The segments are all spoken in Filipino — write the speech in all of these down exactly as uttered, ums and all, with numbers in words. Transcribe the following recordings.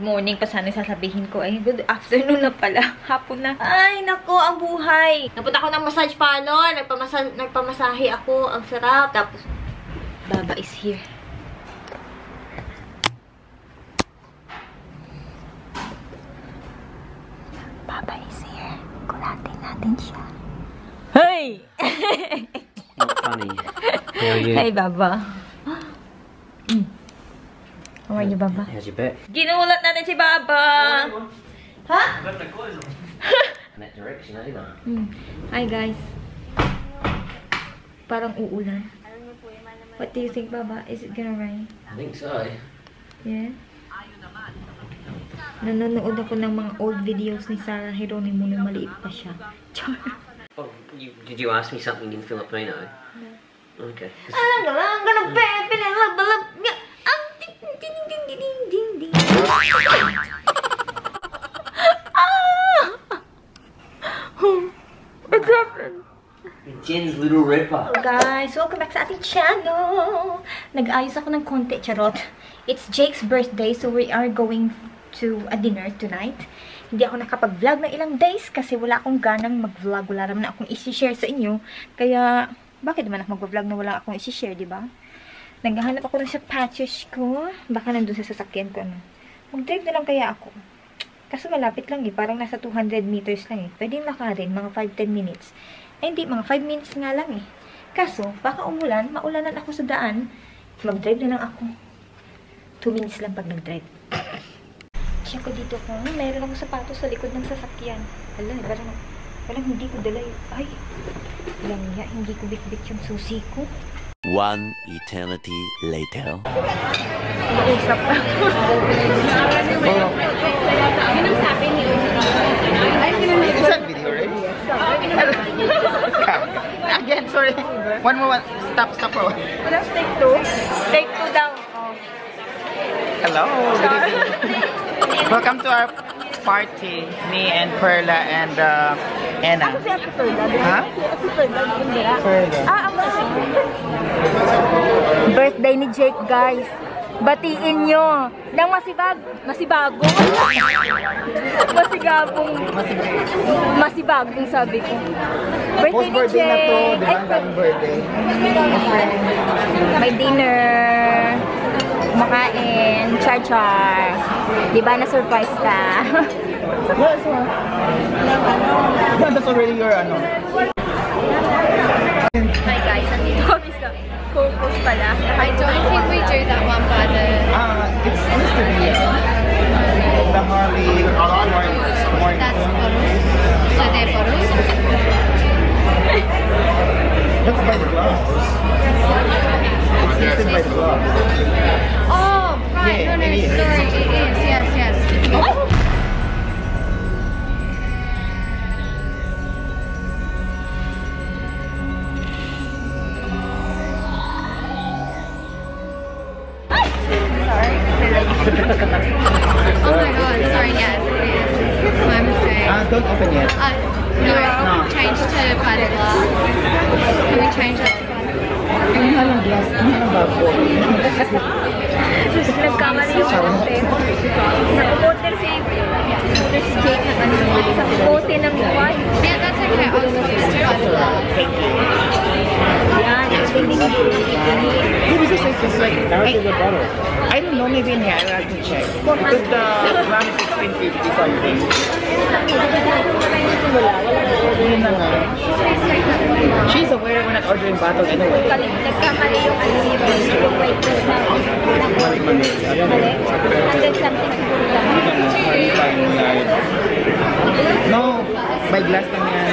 morning pa sana sasabihin ko. Ay, good afternoon na pala. Hapon na. Ay, nako, ang buhay. Napunta ako ng massage parlor. Nagpamasa nagpamasahe ako. Ang sarap. Tapos, Baba is here. Baba is here. Kulatin natin siya. Hey! Not funny. How are you? Hey, Baba. Mm. How are you, Baba? How's your back? Ginulat natin si Baba. Ha? In that direction, either. Mm. Hi, guys. Parang uulan. What do you think, Baba? Is it gonna rain? I think so. Yeah? Nanonood ako ng mga old videos ni Sarah Geronimo nung maliit pa siya. Char. Oh, you, did you ask me something in Filipino? No. Okay. Alam ka lang, gonna bang, pinalabalab, ang ding, ding, ding, ding, ding, ding, ding. Ah! What's happening? Jen's Little Ripper. Hello guys, welcome back sa ating channel. Nag-ayos ako ng konti, charot. It's Jake's birthday, so we are going to a dinner tonight. Hindi ako nakapag-vlog ng ilang days kasi wala akong ganang mag-vlog. Wala naman akong isi-share sa inyo. Kaya, bakit naman ako mag-vlog na wala akong isi-share, di ba? Naghahanap ako na sa patches ko. Baka nandun sa sasakyan ko, ano. Mag-drive na lang kaya ako. Kaso malapit lang eh. Parang nasa two hundred meters lang eh. Pwede lakarin, mga five to ten minutes. Ay, hindi, mga five minutes nga lang eh. Kaso, baka umulan, maulanan ako sa daan. Mag-drive na lang ako. two minutes lang pag nag-drive. Check ko dito ko. Mayroon akong sapatos sa likod ng sasakyan. Hala, parang, parang hindi ko dala yun. Ay, lang ya, hindi ko bit-bit yung susi ko. One eternity later. Mausap pa. Is that video already? Again, sorry. One more. One. Stop, stop for one. Just take two. Take two down. Oh. Hello. Good evening. Welcome to our party. Me and Perla and uh, Anna. Ako si Ate Perla. Ha? Si Perla. Perla. Ah, ang birthday ni Jake, guys. Batiin nyo ng masibag, masibagong masigabong masibagong sabi ko. Birthday ni Jake. Na to, daming birthday. May dinner, kumakain, char-char. Diba na-surprise ka? Yes, ma'am. That's already your ano. Hi guys, andito kami sa COCO'S pala. I don't think we do that one by the... Ah, uh, it's supposed to be uh, the Harley morning. morning. That's bottles. So they're bottles. That's by the gloves. It's listed by the gloves. Oh, right. Yeah, no, no, it is. sorry. It is. Yes, yes. Oh my god, sorry, yes, it is. My mistake. Ah, uh, don't open yet. Uh, no, no, change to by the glass. Can we change it? Ang mahal ng glass. Ang mahal ng bago. Nagkamali yung order. Nag-order si Jake ng ano, isang bote ng wine. Yeah, that's okay. I was supposed to by the glass. Yan, ito hindi ko Maybe this is just like, I, I don't know, maybe in here, I have to check. Because the gram is sixteen fifty something. Yun na nga. She's aware we're not ordering bottle anyway. Nagkamali yung ano yung wait na Mali, mali. and then something siguro lang. No, by glass lang yan.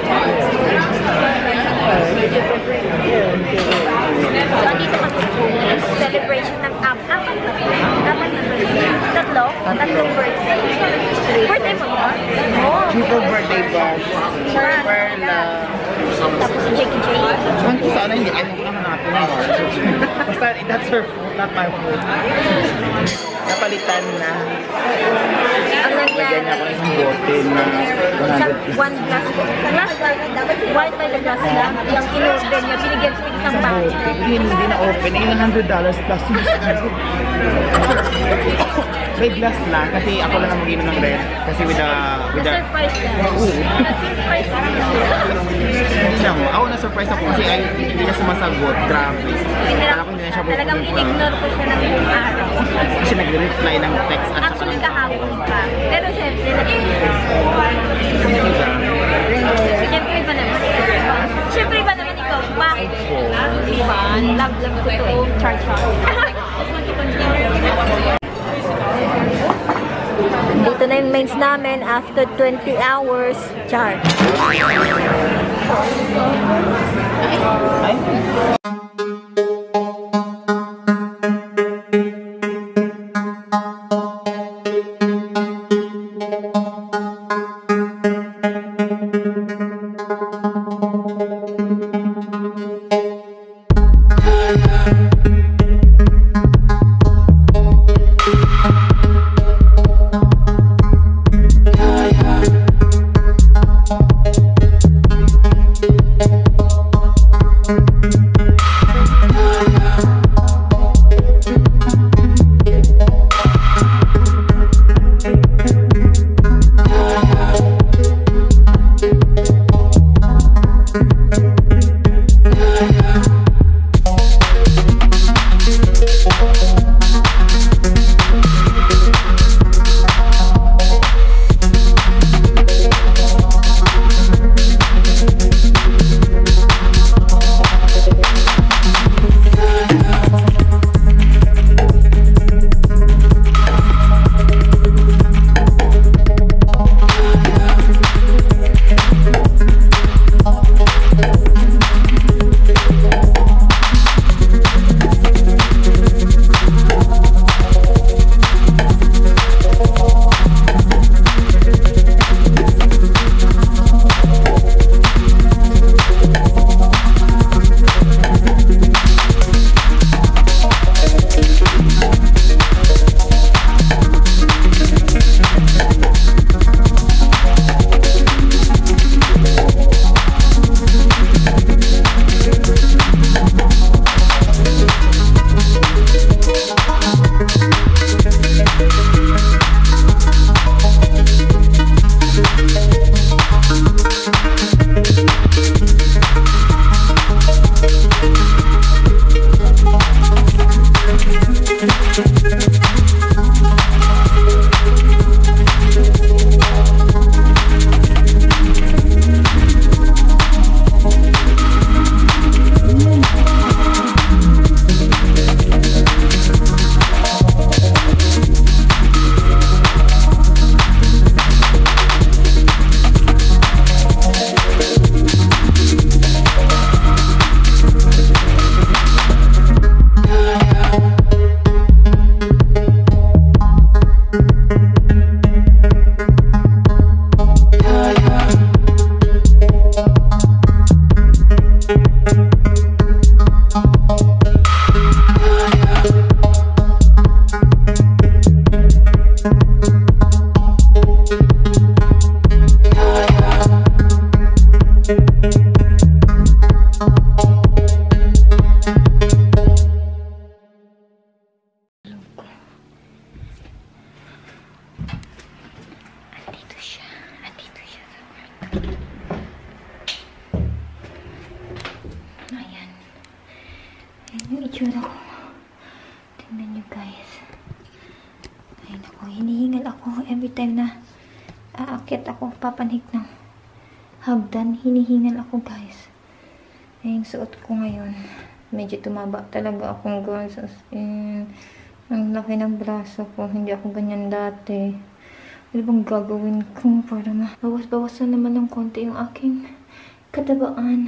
So, dito kami sa COCO'S. Celebration ng app. Apat na ba? Apat na birthday. Tatlo? Tatlong birthday. Birthday mo ba? Oo. Triple birthday bash. Perla. Tapos si Jake J. Ewan ko sana hindi. Ayaw ko naman natin mo. Basta that's her food, not my food. Napalitan na. Ang Lagyan niya ako nangyari. isang bote na Isang one glass. Glass? White by the glass lang. Yung in-order niya, binigyan sa isang bote. box. Hindi, hindi na open. Eh, one hundred dollars plus yung May glass lang kasi ako lang ang mag-inom ng red. Kasi with the... With the... Na-surprise ka. Oo. Na-surprise ka. Hindi na ako. Ako na-surprise ako kasi ay, hindi na sumasagot. Grabe. Kala ko hindi na siya pupunta. Talagang in-ignore ko siya ng buong araw. Kasi nag-reply ng text at Actually, kahapon pa. Pero siyempre, nag-ignore. Siyempre ba naman? Siyempre ba naman ikaw? Bakit? Diba? Love-love ko to eh. Char-char. Dito na yung mains namin after twenty hours. Char. yung itsura ko. Tingnan nyo guys. Ay naku, hinihingal ako every time na aakyat ako, papanik ng hagdan. Hinihingal ako guys. Ay, yung suot ko ngayon. Medyo tumaba talaga akong guys. As in, ang laki ng braso ko. Hindi ako ganyan dati. Ano bang gagawin ko para mabawas-bawasan naman ng konti yung aking katabaan?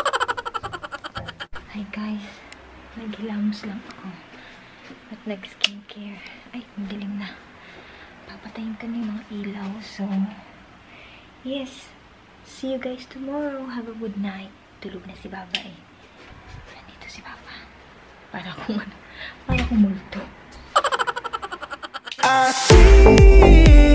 Hi guys. Naghilamos lang ako. At nag-skincare. Ay, madilim na. Papatayin ka na yung mga ilaw. So, yes. See you guys tomorrow. Have a good night. Tulog na si Baba eh. Nandito si Baba. Para kung ano. Para kung multo. I see